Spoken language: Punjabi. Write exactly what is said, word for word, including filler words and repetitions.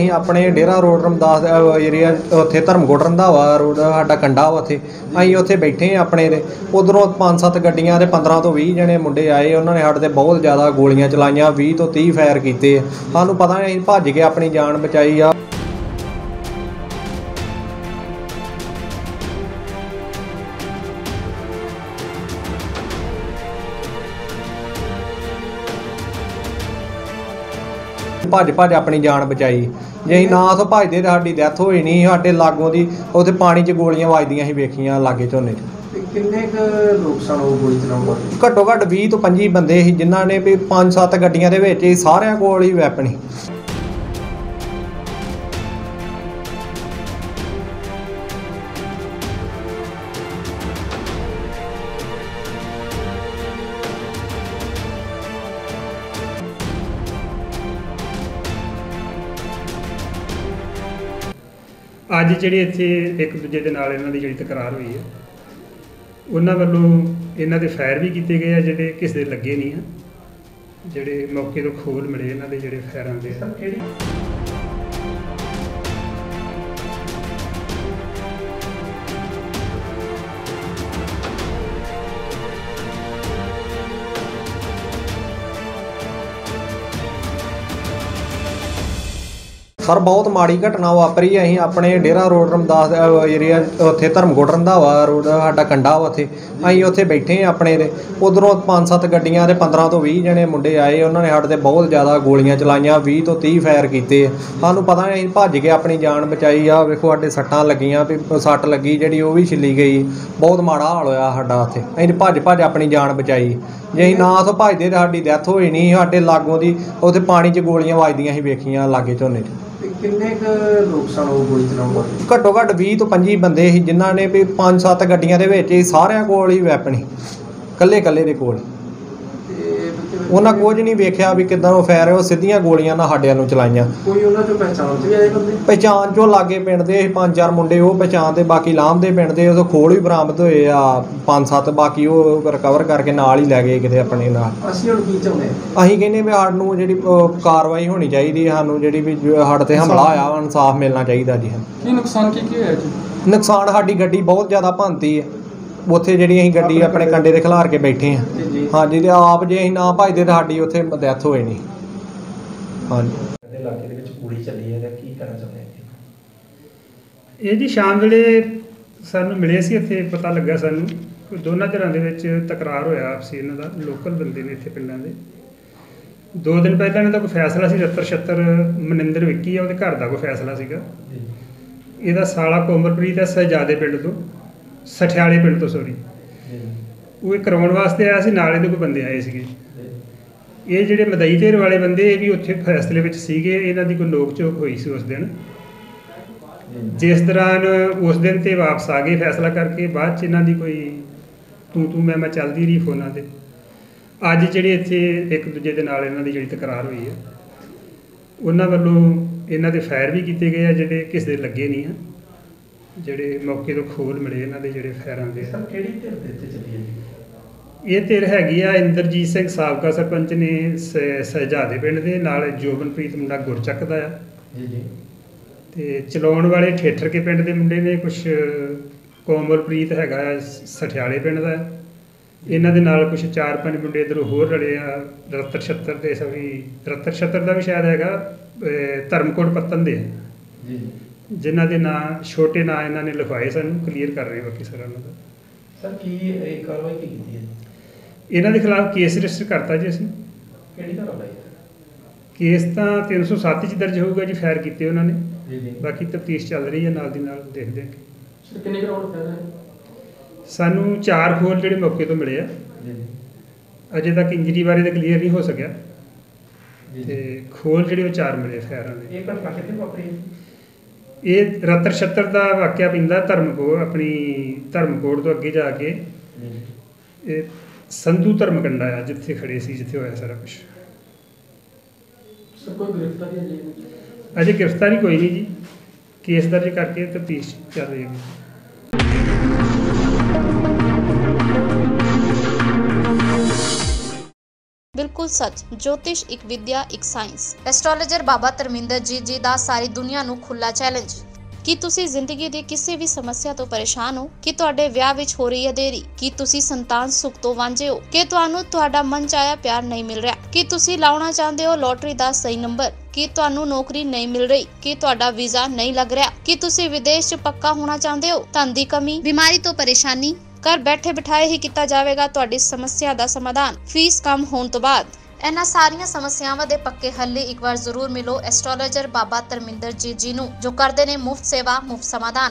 अपने डेरा रोड रमदास एरिया उत्थे धर्मकोट रंधावा रोड साडा कंडा वा उत्थे असीं उत्थे बैठे अपने दे उधरों पांच सत्त गड्डियां ते पंद्रह तो बीस जने मुंडे आए उन्होंने साडे ते बहुत ज़्यादा गोलियां चलाईयां बीस तो तीस फायर कीते सानूं पता नहीं असीं भज के अपनी जान बचाई आ। भज भज अपनी जान बचाई जे असीं ना उत्थों भजदे तां साडी डैथ होई नहीं साडे लागों दी उत्थे पानी च गोलियां वजदियां असीं वेखियां लागे झोने च। किन्ने क लोग सन ओह गोली चलाउण वाले? घट्टो घट्ट बीस तो पच्ची बंदे सी जिन्हां ने भी पांच सत्त गड्डियां दे विच सारियां कोल ही वैपन सी। ਅੱਜ ਜਿਹੜੀ ਇੱਥੇ ਇੱਕ ਦੂਜੇ ਦੇ ਨਾਲ ਇਹਨਾਂ ਦੀ ਜਿਹੜੀ ਤਕਰਾਰ ਹੋਈ ਹੈ ਉਹਨਾਂ ਵੱਲੋਂ ਇਹਨਾਂ ਦੇ ਫਾਇਰ ਵੀ ਕੀਤੇ ਗਏ ਆ ਜਿਹੜੇ ਕਿਸੇ ਦੇ ਲੱਗੇ ਨਹੀਂ ਆ ਜਿਹੜੇ ਮੌਕੇ ਤੋਂ ਖੋਲ ਮਿਲੇ ਇਹਨਾਂ ਦੇ ਜਿਹੜੇ ਫਾਇਰਾਂ ਦੇ ਆ ਕਿਹੜੀ सर बहुत माड़ी घटना वापरी असीं अपने डेरा रोड रमदास एरिया उत्थे धर्मकोट रंधावा रोड साडा कंडा वा उत्थे असीं उत्थे बैठे अपने दे उधरों पांच सत्त गड्डियां ते पंद्रह तो बीस जने मुंडे आए उन्होंने साडे ते बहुत ज़्यादा गोलियां चलाईयां बीस तो तीस फायर कीते सानूं पता नहीं असीं भज के अपनी जान बचाई आ। वेखो साडे सट्टां लगियां भी सट्ट लगी जिहड़ी ओह भी छिल्ली गई बहुत माड़ा हाल होया साडा उत्थे असीं भज भज अपनी जान बचाई जे असीं ना उत्थों भजदे तां साडी डैथ होई नहीं साडे लागों दी उत्थे पानी च गोलियां वजदियां असीं वेखियां लागे झोने च। किन्ने क लोग सन ओह गोली चलाउण वाले? घट्टो घट्ट बीस तो पच्ची बंदे सी जिन्हां ने भी पांच सत्त गड्डियां दे विच सारियां कोल ही वैपन सी कल्ले कल्ले दे कोल उन्हां कुछ नहीं वेखिया भी किदां ओह फायर ओह सिद्धियां गोलियां ना साडे नूं चलाईयां। कोई उन्हां चों पहचान च आए बंदे? पहचान चों लागे पिंड दे पंज चार मुंडे ओह पहचान ते बाकी लाम दे पिंड दे उस खोल भी बरामद होए आ पंज सत्त बाकी ओह रिकवर करके नाल ही लै गए किते अपने नाल। ਅਸੀਂ ਹੁਣ ਕੀ ਚਾਹੁੰਦੇ ਅਸੀਂ ਕਹਿੰਦੇ ਵੀ ਸਾਨੂੰ ਜਿਹੜੀ ਕਾਰਵਾਈ ਹੋਣੀ ਚਾਹੀਦੀ ਸਾਨੂੰ ਜਿਹੜੀ ਵੀ ਸਾਡੇ ਤੇ ਹਮਲਾ ਹੋਇਆ ਇਨਸਾਫ ਮਿਲਣਾ ਚਾਹੀਦਾ ਜੀ। ਕੀ ਨੁਕਸਾਨ ਕੀ ਕੀ ਹੋਇਆ ਜੀ? ਨੁਕਸਾਨ ਸਾਡੀ ਗੱਡੀ ਬਹੁਤ ਜ਼ਿਆਦਾ ਭੰਨਤੀ ਹੈ ਉੱਥੇ ਜਿਹੜੀ ਅਸੀਂ ਗੱਡੀ ਆਪਣੇ ਕੰਡੇ ਤੇ ਖਿਲਾਰ ਕੇ ਬੈਠੇ ਹਾਂ ਹਾਂਜੀ ਤੇ ਆਪ ਜੇ ਅਸੀਂ ਨਾ ਭਜਦੇ ਤਾਂ ਸਾਡੀ ਉੱਥੇ ਡੈਥ ਹੋਏ ਨਹੀਂ ਹਾਂਜੀ। ਇਲਾਕੇ ਦੇ ਵਿੱਚ ਗੋਲੀ ਚੱਲੀ ਹੈ ਤਾਂ ਕੀ ਕਰਨਾ ਚਾਹੁੰਦੇ ਇਹ ਜੀ ਸ਼ਾਮ ਵੇਲੇ ਸਾਨੂੰ ਮਿਲੇ ਸੀ ਇੱਥੇ ਪਤਾ ਲੱਗਾ ਸਾਨੂੰ ਕੋਈ ਦੋਨਾਂ ਧਿਰਾਂ ਦੇ ਵਿੱਚ ਤਕਰਾਰ ਹੋਇਆ ਆਪਸੀ ਇਹਨਾਂ ਦਾ ਲੋਕਲ ਬੰਦੇ ਨੇ ਇੱਥੇ ਪਿੰਡਾਂ ਦੇ ਦੋ ਦਿਨ ਪਹਿਲਾਂ ਇਹਨਾਂ ਦਾ ਕੋਈ ਫੈਸਲਾ ਸੀ ਰੱਤਰ ਛੱਤਰ ਮਨਿੰਦਰ ਵਿੱਕੀ ਆ ਉਹਦੇ ਘਰ ਦਾ ਕੋਈ ਫੈਸਲਾ ਸੀਗਾ ਇਹਦਾ ਸਾਲਾ ਕੋਮਲਪ੍ਰੀਤ ਹੈ ਸਹਿਜਾਦੇ ਪਿੰਡ ਤੋਂ ਸਠਿਆਲੇ ਪਿੰਡ ਤੋਂ ਸੋਰੀ ਉਹ ਇਹ ਕਰਵਾਉਣ ਵਾਸਤੇ ਆਇਆ ਸੀ ਨਾਲ ਇਹਦੇ ਕੋਈ ਬੰਦੇ ਆਏ ਸੀਗੇ ਇਹ ਜਿਹੜੇ ਮਦਈ ਧਿਰ ਵਾਲੇ ਬੰਦੇ ਇਹ ਵੀ ਉੱਥੇ ਫੈਸਲੇ ਵਿੱਚ ਸੀਗੇ ਇਹਨਾਂ ਦੀ ਕੋਈ ਨੋਕ ਝੋਕ ਹੋਈ ਸੀ ਉਸ ਦਿਨ ਜਿਸ ਦੌਰਾਨ ਉਸ ਦਿਨ ਤੇ ਵਾਪਸ ਆ ਗਏ ਫੈਸਲਾ ਕਰਕੇ ਬਾਅਦ 'ਚ ਇਹਨਾਂ ਦੀ ਕੋਈ ਤੂੰ ਤੂੰ ਮੈਂ ਮੈਂ ਚੱਲਦੀ ਰਹੀ ਫੋਨਾਂ 'ਤੇ ਅੱਜ ਜਿਹੜੇ ਇੱਥੇ ਇੱਕ ਦੂਜੇ ਦੇ ਨਾਲ ਇਹਨਾਂ ਦੀ ਜਿਹੜੀ ਤਕਰਾਰ ਹੋਈ ਹੈ ਉਹਨਾਂ ਵੱਲੋਂ ਇਹਨਾਂ ਦੇ ਫਾਇਰ ਵੀ ਕੀਤੇ ਗਏ ਆ ਜਿਹੜੇ ਕਿਸੇ ਦੇ ਲੱਗੇ ਨਹੀਂ ਆ ਜਿਹੜੇ ਮੌਕੇ ਤੋਂ ਖੋਲ ਮਿਲੇ ਇਹਨਾਂ ਦੇ ਜਿਹੜੇ ਫਾਇਰਾਂ ਦੇ। ਸਰ ਕਿਹੜੀ ਧਿਰ ਦੇ ਉੱਤੇ ਚੱਲੀ ਹੈ ਜੀ? ਇਹ ਧਿਰ ਹੈਗੀ ਆ ਇੰਦਰਜੀਤ ਸਿੰਘ ਸਾਬਕਾ ਸਰਪੰਚ ਨੇ ਸਹਿਜਾਦੇ ਪਿੰਡ ਦੇ ਨਾਲ ਜੋਬਨਪ੍ਰੀਤ ਮੁੰਡਾ ਗੁਰਚੱਕ ਦਾ ਆ ਜੀ ਜੀ ਤੇ ਚਲਾਉਣ ਵਾਲੇ ਠੇਠਰ ਕੇ ਪਿੰਡ ਦੇ ਮੁੰਡੇ ਨੇ ਕੁਛ ਕੋਮਲਪ੍ਰੀਤ ਹੈਗਾ ਸਠਿਆਲੇ ਪਿੰਡ ਦਾ ਇਹਨਾਂ ਦੇ ਨਾਲ ਕੁਛ ਚਾਰ ਪੰਜ ਮੁੰਡੇ ਇੱਧਰੋਂ ਹੋਰ ਰਲੇ ਆ ਰੱਤਰ ਛੱਤਰ ਦੇ ਸੌਰੀ ਰੱਤਰ ਛੱਤਰ ਦਾ ਵੀ ਸ਼ਾਇਦ ਹੈਗਾ ਧਰਮਕੋਟ ਪੱਤਨ ਦੇ ਜੀ ਜਿਨ੍ਹਾਂ ਦੇ ਨਾਂ ਛੋਟੇ ਨਾਂ ਇਹਨਾਂ ਨੇ ਲਿਖਵਾਏ ਸਾਨੂੰ ਕਲੀਅਰ ਕਰ ਰਹੇ ਬਾਕੀ ਸਾਰਾ ਉਹਨਾਂ ਦਾ। ਸਰ ਕੀ ਇਹ ਕਾਰਵਾਈ ਕੀ ਕੀਤੀ ਹੈ? ਇਹਨਾਂ ਦੇ ਖਿਲਾਫ ਕੇਸ ਰਜਿਸਟਰ ਕਰਤਾ ਜੀ ਅਸੀਂ। ਕਿਹੜੀ ਧਾਰਾ ਲਾਈ? ਕੇਸ ਤਾਂ ਤਿੰਨ ਸੌ ਸੱਤ 'ਚ ਦਰਜ ਹੋਊਗਾ ਜੀ ਫਾਇਰ ਕੀਤੇ ਉਹਨਾਂ ਨੇ ਜੀ ਜੀ ਬਾਕੀ ਤਫਤੀਸ਼ ਚੱਲ ਰਹੀ ਹੈ ਨਾਲ ਦੀ ਨਾਲ ਦੇਖਦੇ ਹਾਂ। ਸਰ ਕਿੰਨੇ ਗਰਾਊਂਡ ਫਾਇਰ ਹੈ? ਸਾਨੂੰ ਚਾਰ ਖੋਲ ਜਿਹੜੇ ਮੌਕੇ ਤੋਂ ਮਿਲੇ ਆ ਜੀ ਅਜੇ ਤੱਕ ਇੰਜਰੀ ਬਾਰੇ ਤਾਂ ਕਲੀਅਰ ਨਹੀਂ ਹੋ ਸਕਿਆ ਜੀ ਤੇ ਖੋਲ ਜਿਹੜੇ ਉਹ ਚਾਰ ਮਿਲੇ ਫਾਇਰਾਂ ਦੇ। ਇਹ ਘਟਨਾ ਕਿੱਥੇ ਵਾਪਰੀ ਹੈ? ਇਹ ਰੱਤਰ ਛੱਤਰ ਦਾ ਵਾਕਿਆ ਪੈਂਦਾ ਧਰਮਕੋਟ ਆਪਣੀ ਧਰਮਕੋਟ ਤੋਂ ਅੱਗੇ ਜਾ ਕੇ ਇਹ ਸੰਧੂ ਧਰਮਕੰਡਾ ਆ ਜਿੱਥੇ ਖੜੇ ਸੀ ਜਿੱਥੇ ਹੋਇਆ ਸਾਰਾ ਕੁਛ। ਸਰ ਕੋਈ ਗ੍ਰਿਫਤਾਰੀ ਹੈ ਜੀ? ਅਜੇ ਗ੍ਰਿਫਤਾਰੀ ਕੋਈ ਨਹੀਂ ਜੀ ਕੇਸ ਦਰਜ ਕਰਕੇ ਤਫਤੀਸ਼ ਚੱਲ ਰਹੀ ਹੈ। ਬਿਲਕੁਲ ਸੱਚ। ਜੋਤਿਸ਼ ਇੱਕ ਵਿਦਿਆ, ਇੱਕ ਸਾਇੰਸ। ਐਸਟ੍ਰੋਲੋਜਰ ਬਾਬਾ ਧਰਮਿੰਦਰ ਜੀ ਜੀ ਦਾ ਸਾਰੀ ਦੁਨੀਆ ਨੂੰ ਖੁੱਲਾ ਚੈਲੰਜ। ਕੀ ਤੁਸੀਂ ਜ਼ਿੰਦਗੀ ਦੀ ਕਿਸੇ ਵੀ ਸਮੱਸਿਆ ਤੋਂ ਪਰੇਸ਼ਾਨ ਹੋ? ਕੀ ਤੁਹਾਡੇ ਵਿਆਹ ਵਿੱਚ ਹੋ ਰਹੀ ਹੈ ਦੇਰੀ? ਕੀ ਤੁਸੀਂ ਸੰਤਾਨ ਸੁੱਖ ਤੋਂ ਵਾਂਝੇ ਹੋ? ਕੀ ਤੁਹਾਨੂੰ ਤੁਹਾਡਾ ਮਨਚਾਹਿਆ ਪਿਆਰ ਨਹੀਂ ਮਿਲ ਰਿਹਾ? ਕੀ ਤੁਸੀਂ ਲਾਉਣਾ ਚਾਹੁੰਦੇ ਹੋ ਲੋਟਰੀ ਦਾ ਸਹੀ ਨੰਬਰ? ਕੀ ਤੁਹਾਨੂੰ ਨੌਕਰੀ ਨਹੀਂ ਮਿਲ ਰਹੀ? ਕੀ ਤੁਹਾਡਾ ਵੀਜ਼ਾ ਨਹੀਂ ਲੱਗ ਰਿਹਾ? ਕੀ ਤੁਸੀਂ ਵਿਦੇਸ਼ 'ਚ ਪੱਕਾ ਹੋਣਾ ਚਾਹੁੰਦੇ ਹੋ? ਧਨ ਦੀ ਕਮੀ, ਬਿਮਾਰੀ ਤੋਂ ਪਰੇਸ਼ਾਨੀ? ਘਰ ਬੈਠੇ ਬਿਠਾਏ ਹੀ ਕੀਤਾ ਜਾਵੇਗਾ ਤੁਹਾਡੀ ਸਮੱਸਿਆ ਦਾ ਸਮਾਧਾਨ, ਫੀਸ ਕਮ ਹੋਣ ਤੋਂ ਬਾਅਦ। ਇਹਨਾਂ ਸਾਰੀਆਂ ਸਮੱਸਿਆਵਾਂ ਦੇ ਪੱਕੇ ਹੱਲ ਲਈ ਇੱਕ ਵਾਰ ਜ਼ਰੂਰ ਮਿਲੋ ਐਸਟ੍ਰੋਲੋਜਰ ਬਾਬਾ ਧਰਮਿੰਦਰ ਜੀ ਜੀ ਨੂੰ, ਜੋ ਕਰਦੇ ਨੇ ਮੁਫਤ ਸੇਵਾ, ਮੁਫਤ ਸਮਾਧਾਨ।